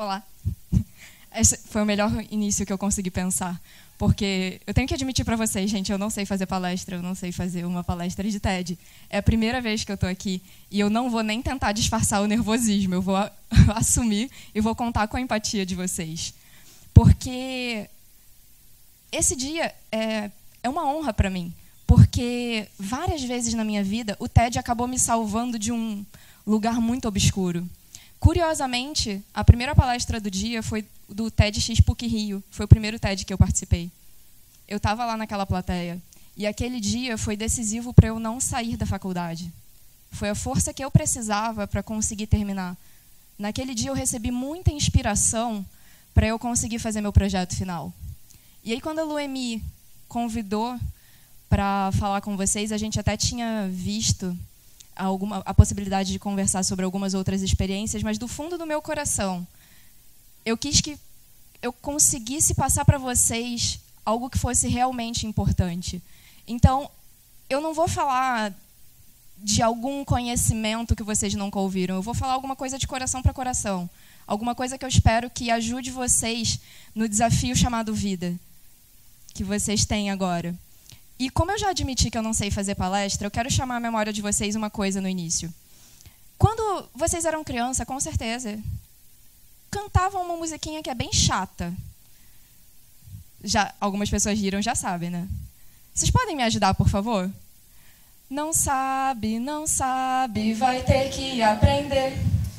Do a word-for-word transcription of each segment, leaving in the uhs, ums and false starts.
Olá. Esse foi o melhor início que eu consegui pensar. Porque eu tenho que admitir para vocês, gente, eu não sei fazer palestra, eu não sei fazer uma palestra de TED. É a primeira vez que eu estou aqui e eu não vou nem tentar disfarçar o nervosismo, eu vou assumir e vou contar com a empatia de vocês. Porque esse dia é, é uma honra para mim, porque várias vezes na minha vida o TED acabou me salvando de um lugar muito obscuro. Curiosamente, a primeira palestra do dia foi do TEDx PUC Rio. Foi o primeiro TED que eu participei. Eu estava lá naquela plateia. E aquele dia foi decisivo para eu não sair da faculdade. Foi a força que eu precisava para conseguir terminar. Naquele dia eu recebi muita inspiração para eu conseguir fazer meu projeto final. E aí quando a Luemi convidou para falar com vocês, a gente até tinha visto Alguma, a possibilidade de conversar sobre algumas outras experiências, mas do fundo do meu coração, eu quis que eu conseguisse passar para vocês algo que fosse realmente importante. Então, eu não vou falar de algum conhecimento que vocês nunca ouviram, eu vou falar alguma coisa de coração para coração, alguma coisa que eu espero que ajude vocês no desafio chamado vida, que vocês têm agora. E como eu já admiti que eu não sei fazer palestra, eu quero chamar a memória de vocês uma coisa no início. Quando vocês eram criança, com certeza, cantavam uma musiquinha que é bem chata. Já, algumas pessoas riram, já sabem, né? Vocês podem me ajudar, por favor? Não sabe, não sabe, vai ter que aprender.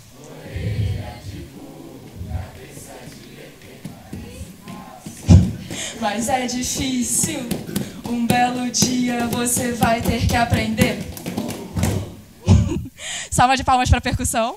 Mas é difícil. Um belo dia você vai ter que aprender. Salva de palmas para a percussão.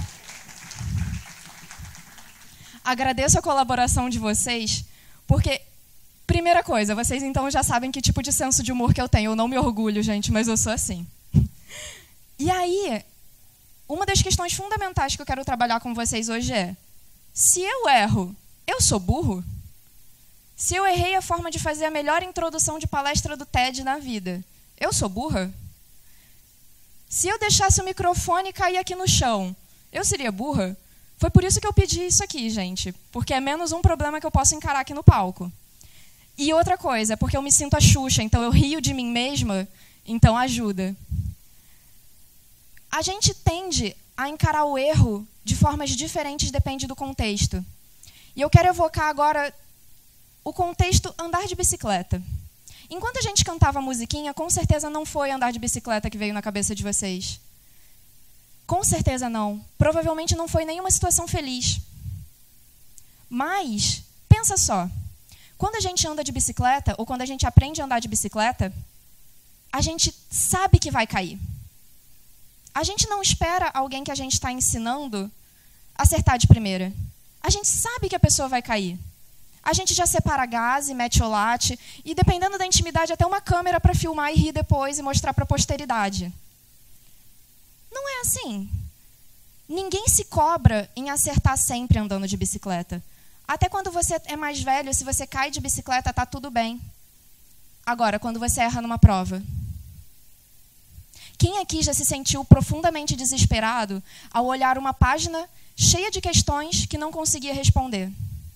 Agradeço a colaboração de vocês, porque, primeira coisa, vocês então já sabem que tipo de senso de humor que eu tenho. Eu não me orgulho, gente, mas eu sou assim. E aí, uma das questões fundamentais que eu quero trabalhar com vocês hoje é: se eu erro, eu sou burro? Se eu errei a forma de fazer a melhor introdução de palestra do TED na vida, eu sou burra? Se eu deixasse o microfone cair aqui no chão, eu seria burra? Foi por isso que eu pedi isso aqui, gente, porque é menos um problema que eu posso encarar aqui no palco. E outra coisa, porque eu me sinto a Xuxa, então eu rio de mim mesma, então ajuda. A gente tende a encarar o erro de formas diferentes, depende do contexto. E eu quero evocar agora o contexto andar de bicicleta. Enquanto a gente cantava a musiquinha, com certeza não foi andar de bicicleta que veio na cabeça de vocês. Com certeza não. Provavelmente não foi nenhuma situação feliz. Mas, pensa só. Quando a gente anda de bicicleta, ou quando a gente aprende a andar de bicicleta, a gente sabe que vai cair. A gente não espera alguém que a gente está ensinando acertar de primeira. A gente sabe que a pessoa vai cair. A gente já separa gás e metiolate, e dependendo da intimidade, até uma câmera para filmar e rir depois e mostrar para a posteridade. Não é assim. Ninguém se cobra em acertar sempre andando de bicicleta. Até quando você é mais velho, se você cai de bicicleta, tá tudo bem. Agora, quando você erra numa prova. Quem aqui já se sentiu profundamente desesperado ao olhar uma página cheia de questões que não conseguia responder?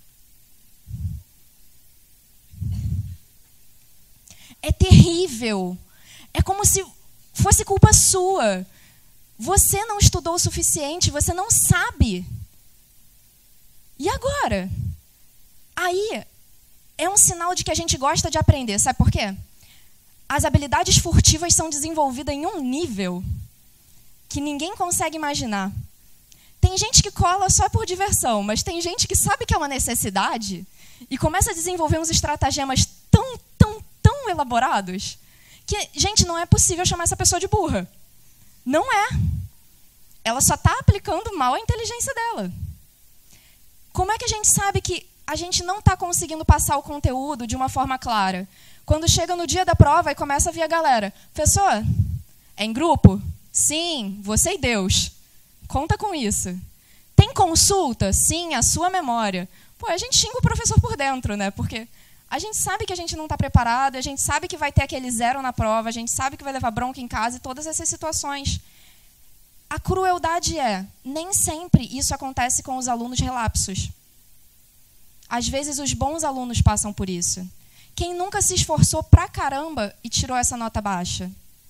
É terrível. É como se fosse culpa sua. Você não estudou o suficiente, você não sabe. E agora? Aí é um sinal de que a gente gosta de aprender. Sabe por quê? As habilidades furtivas são desenvolvidas em um nível que ninguém consegue imaginar. Tem gente que cola só por diversão, mas tem gente que sabe que é uma necessidade e começa a desenvolver uns estratagemas tão, tão, tão elaborados que, gente, não é possível chamar essa pessoa de burra. Não é. Ela só está aplicando mal a inteligência dela. Como é que a gente sabe que a gente não está conseguindo passar o conteúdo de uma forma clara? Quando chega no dia da prova e começa a vir a galera. Professor, é em grupo? Sim, você e Deus. Conta com isso. Tem consulta? Sim, a sua memória. Pô, a gente xinga o professor por dentro, né? Porque a gente sabe que a gente não está preparado, a gente sabe que vai ter aquele zero na prova, a gente sabe que vai levar bronca em casa e todas essas situações. a crueldade é, nem sempre isso acontece com os alunos relapsos. Às vezes os bons alunos passam por isso. Quem nunca se esforçou pra caramba e tirou essa nota baixa?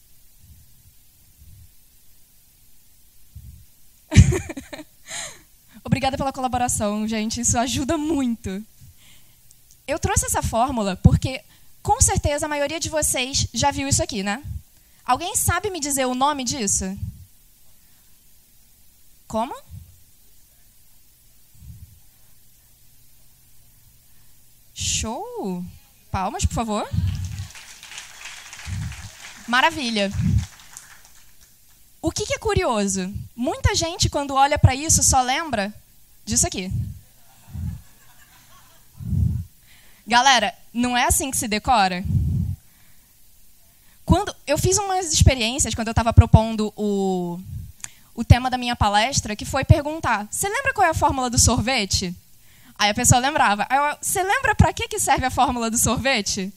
Obrigada pela colaboração, gente. Isso ajuda muito. Eu trouxe essa fórmula porque, com certeza, a maioria de vocês já viu isso aqui, né? Alguém sabe me dizer o nome disso? Como? Show! Palmas, por favor. Maravilha. O que que é curioso? Muita gente, quando olha para isso, só lembra disso aqui. Galera, não é assim que se decora? Quando eu fiz umas experiências, quando eu estava propondo o, o tema da minha palestra, que foi perguntar, você lembra qual é a fórmula do sorvete? Aí a pessoa lembrava. Aí eu, você lembra para que que serve a fórmula do sorvete?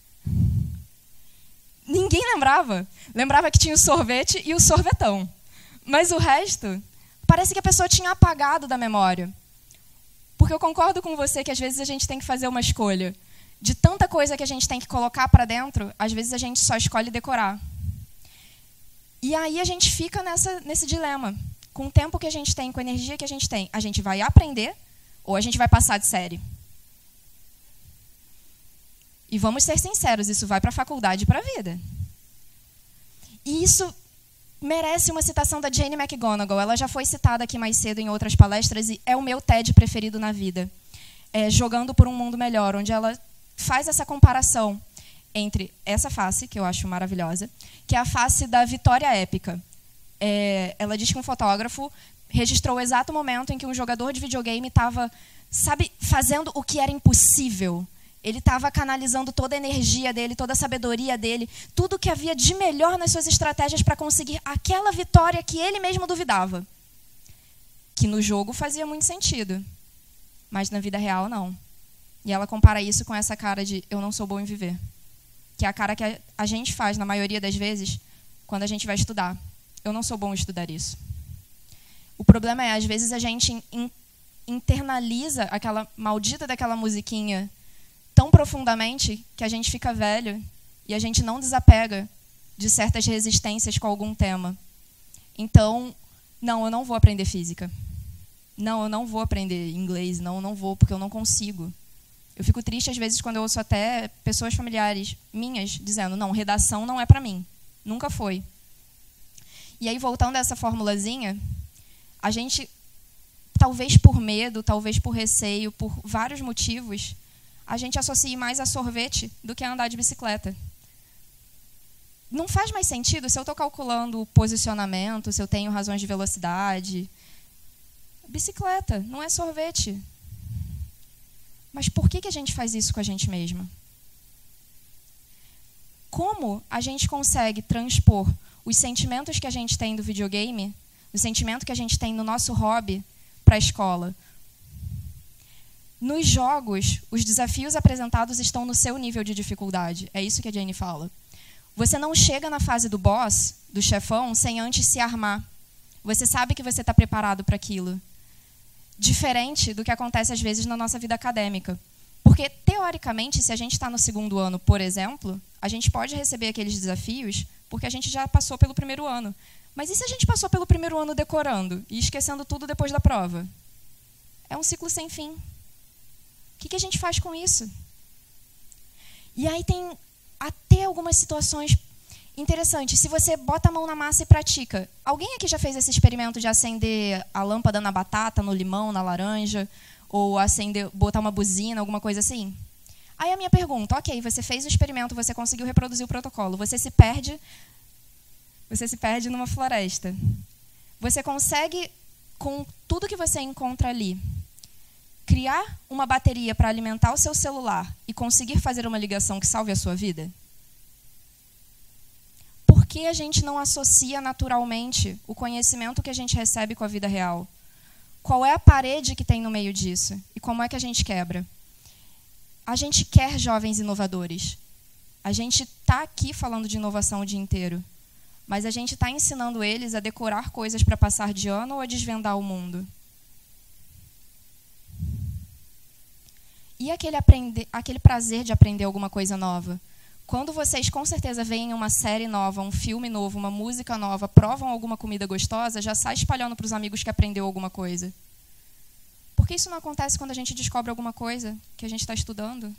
Ninguém lembrava. Lembrava que tinha o sorvete e o sorvetão. Mas o resto, parece que a pessoa tinha apagado da memória. Porque eu concordo com você que às vezes a gente tem que fazer uma escolha. De tanta coisa que a gente tem que colocar para dentro, às vezes a gente só escolhe decorar. E aí a gente fica nessa, nesse dilema. Com o tempo que a gente tem, com a energia que a gente tem, a gente vai aprender ou a gente vai passar de série? E vamos ser sinceros, isso vai para a faculdade e para a vida. E isso merece uma citação da Jane McGonigal. Ela já foi citada aqui mais cedo em outras palestras e é o meu TED preferido na vida. É Jogando por um Mundo Melhor, onde ela faz essa comparação entre essa face, que eu acho maravilhosa, que é a face da vitória épica. É, ela diz que um fotógrafo registrou o exato momento em que um jogador de videogame estava, sabe, fazendo o que era impossível. Ele estava canalizando toda a energia dele, toda a sabedoria dele, tudo que havia de melhor nas suas estratégias para conseguir aquela vitória que ele mesmo duvidava. Que no jogo fazia muito sentido, mas na vida real não. E ela compara isso com essa cara de eu não sou bom em viver. Que é a cara que a gente faz, na maioria das vezes, quando a gente vai estudar. Eu não sou bom em estudar isso. O problema é, às vezes, a gente in- internaliza aquela maldita daquela musiquinha tão profundamente que a gente fica velho e a gente não desapega de certas resistências com algum tema. Então, não, eu não vou aprender física. Não, eu não vou aprender inglês. Não, eu não vou, porque eu não consigo. Eu fico triste, às vezes, quando eu ouço até pessoas familiares minhas dizendo, não, redação não é para mim. Nunca foi. E aí, voltando a essa formulazinha, a gente, talvez por medo, talvez por receio, por vários motivos, a gente associa mais a sorvete do que a andar de bicicleta. Não faz mais sentido se eu estou calculando o posicionamento, se eu tenho razões de velocidade. Bicicleta, não é sorvete. Mas por que que a gente faz isso com a gente mesma? Como a gente consegue transpor os sentimentos que a gente tem do videogame, o sentimento que a gente tem no nosso hobby, para a escola? Nos jogos, os desafios apresentados estão no seu nível de dificuldade. É isso que a Jane fala. Você não chega na fase do boss, do chefão, sem antes se armar. Você sabe que você está preparado para aquilo. Diferente do que acontece, às vezes, na nossa vida acadêmica. Porque, teoricamente, se a gente está no segundo ano, por exemplo, a gente pode receber aqueles desafios porque a gente já passou pelo primeiro ano. Mas e se a gente passou pelo primeiro ano decorando e esquecendo tudo depois da prova? É um ciclo sem fim. O que que a gente faz com isso? E aí tem até algumas situações interessantes. Se você bota a mão na massa e pratica. Alguém aqui já fez esse experimento de acender a lâmpada na batata, no limão, na laranja? Ou acender, botar uma buzina, alguma coisa assim? Aí a minha pergunta, ok, você fez o experimento, você conseguiu reproduzir o protocolo. Você se perde, você se perde numa floresta. Você consegue, com tudo que você encontra ali, criar uma bateria para alimentar o seu celular e conseguir fazer uma ligação que salve a sua vida? Por que a gente não associa naturalmente o conhecimento que a gente recebe com a vida real? Qual é a parede que tem no meio disso? E como é que a gente quebra? A gente quer jovens inovadores. A gente está aqui falando de inovação o dia inteiro. mas a gente está ensinando eles a decorar coisas para passar de ano ou a desvendar o mundo? E aquele, aprender, aquele prazer de aprender alguma coisa nova? Quando vocês, com certeza, veem uma série nova, um filme novo, uma música nova, provam alguma comida gostosa, já sai espalhando para os amigos que aprendeu alguma coisa. Por que isso não acontece quando a gente descobre alguma coisa que a gente está estudando?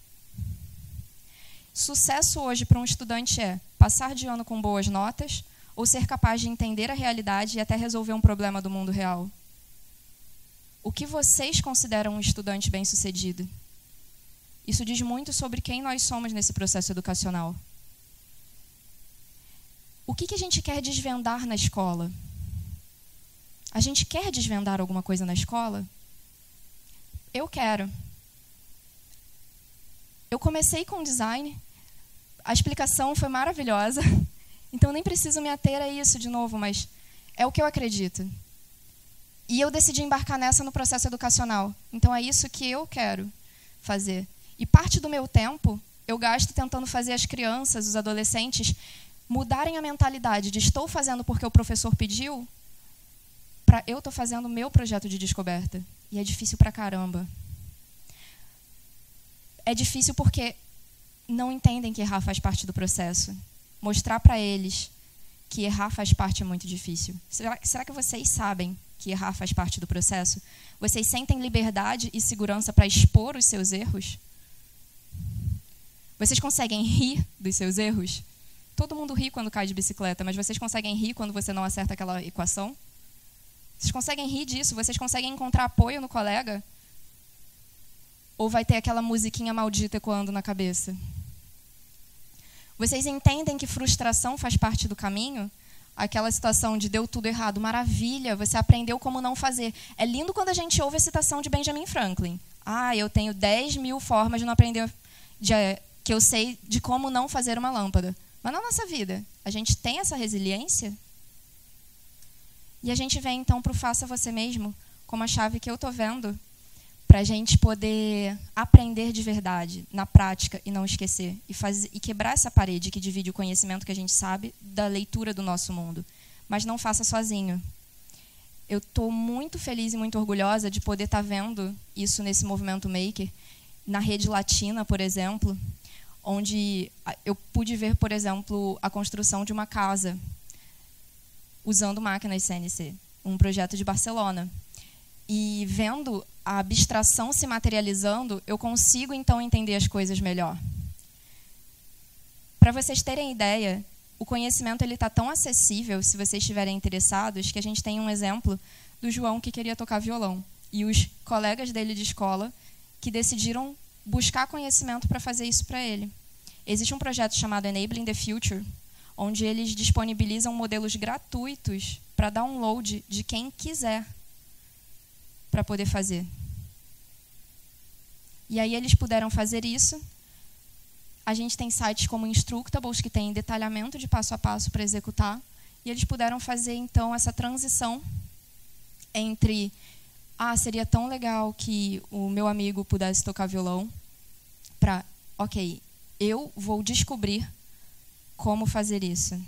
Sucesso hoje para um estudante é passar de ano com boas notas ou ser capaz de entender a realidade e até resolver um problema do mundo real? O que vocês consideram um estudante bem-sucedido? Isso diz muito sobre quem nós somos nesse processo educacional. O que, que a gente quer desvendar na escola? A gente quer desvendar alguma coisa na escola? Eu quero. Eu comecei com design, a explicação foi maravilhosa, então nem preciso me ater a isso de novo, mas é o que eu acredito. E eu decidi embarcar nessa no processo educacional. Então é isso que eu quero fazer. E parte do meu tempo eu gasto tentando fazer as crianças, os adolescentes, mudarem a mentalidade de estou fazendo porque o professor pediu, para eu estou fazendo o meu projeto de descoberta. E é difícil pra caramba. É difícil porque não entendem que errar faz parte do processo. Mostrar para eles que errar faz parte é muito difícil. Será, será que vocês sabem que errar faz parte do processo? Vocês sentem liberdade e segurança para expor os seus erros? Vocês conseguem rir dos seus erros? Todo mundo ri quando cai de bicicleta, mas vocês conseguem rir quando você não acerta aquela equação? Vocês conseguem rir disso? Vocês conseguem encontrar apoio no colega? Ou vai ter aquela musiquinha maldita ecoando na cabeça? Vocês entendem que frustração faz parte do caminho? Aquela situação de deu tudo errado, maravilha, você aprendeu como não fazer. É lindo quando a gente ouve a citação de Benjamin Franklin. Ah, eu tenho dez mil formas de não aprender, de, que eu sei de como não fazer uma lâmpada. Mas na nossa vida, a gente tem essa resiliência? E a gente vem então para o faça você mesmo, como a chave que eu estou vendo, para a gente poder aprender de verdade, na prática, e não esquecer. E, fazer, e quebrar essa parede que divide o conhecimento que a gente sabe da leitura do nosso mundo. Mas não faça sozinho. Eu estou muito feliz e muito orgulhosa de poder estar vendo isso nesse movimento maker, na rede latina, por exemplo, onde eu pude ver, por exemplo, a construção de uma casa usando máquinas C N C, um projeto de Barcelona. E vendo a abstração se materializando, eu consigo, então, entender as coisas melhor. Para vocês terem ideia, o conhecimento está tão acessível, se vocês estiverem interessados, que a gente tem um exemplo do João que queria tocar violão. E os colegas dele de escola que decidiram buscar conhecimento para fazer isso para ele. Existe um projeto chamado Enabling the Future, onde eles disponibilizam modelos gratuitos para download de quem quiser para poder fazer. E aí eles puderam fazer isso. A gente tem sites como Instructables, que tem detalhamento de passo a passo para executar. E eles puderam fazer, então, essa transição entre ah, seria tão legal que o meu amigo pudesse tocar violão, para, ok, eu vou descobrir como fazer isso.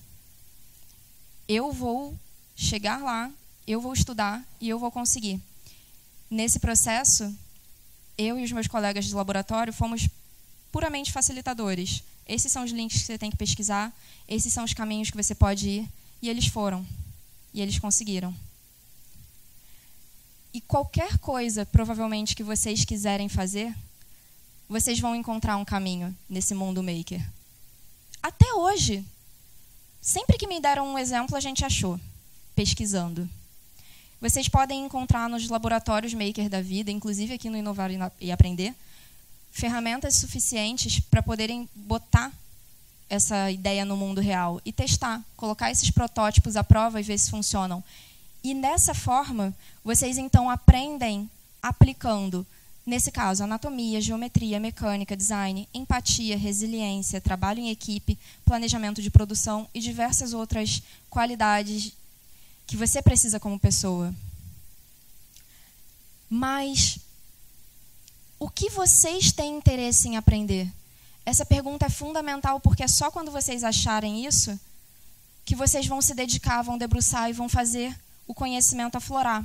Eu vou chegar lá, eu vou estudar e eu vou conseguir. Nesse processo, eu e os meus colegas de laboratório fomos puramente facilitadores. Esses são os links que você tem que pesquisar, esses são os caminhos que você pode ir, e eles foram. E eles conseguiram. E qualquer coisa, provavelmente, que vocês quiserem fazer, vocês vão encontrar um caminho nesse mundo maker. Até hoje, sempre que me deram um exemplo, a gente achou, pesquisando. Vocês podem encontrar nos laboratórios maker da vida, inclusive aqui no Inovar e Aprender, ferramentas suficientes para poderem botar essa ideia no mundo real e testar, colocar esses protótipos à prova e ver se funcionam. E nessa forma, vocês então aprendem aplicando, nesse caso, anatomia, geometria, mecânica, design, empatia, resiliência, trabalho em equipe, planejamento de produção e diversas outras qualidades que você precisa como pessoa. Mas o que vocês têm interesse em aprender? Essa pergunta é fundamental, porque é só quando vocês acharem isso que vocês vão se dedicar, vão debruçar e vão fazer o conhecimento aflorar.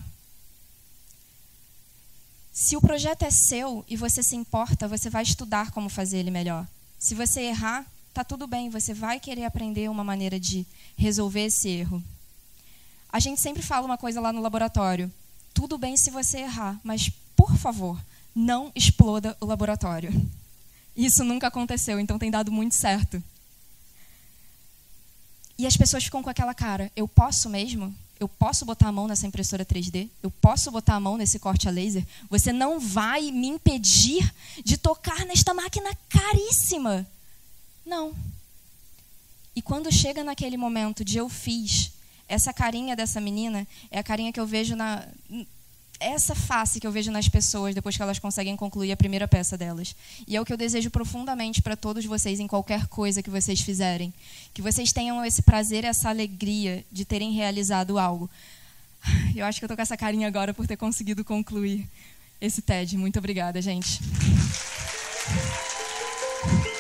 Se o projeto é seu e você se importa, você vai estudar como fazer ele melhor. Se você errar, tá tudo bem, você vai querer aprender uma maneira de resolver esse erro. A gente sempre fala uma coisa lá no laboratório. Tudo bem se você errar, mas, por favor, não exploda o laboratório. Isso nunca aconteceu, então tem dado muito certo. E as pessoas ficam com aquela cara, eu posso mesmo? Eu posso botar a mão nessa impressora três D? Eu posso botar a mão nesse corte a laser? Você não vai me impedir de tocar nesta máquina caríssima. Não. E quando chega naquele momento de eu fiz, essa carinha dessa menina é a carinha que eu vejo na... essa face que eu vejo nas pessoas depois que elas conseguem concluir a primeira peça delas. E é o que eu desejo profundamente para todos vocês em qualquer coisa que vocês fizerem. Que vocês tenham esse prazer, essa alegria de terem realizado algo. Eu acho que eu estou com essa carinha agora por ter conseguido concluir esse TED. Muito obrigada, gente.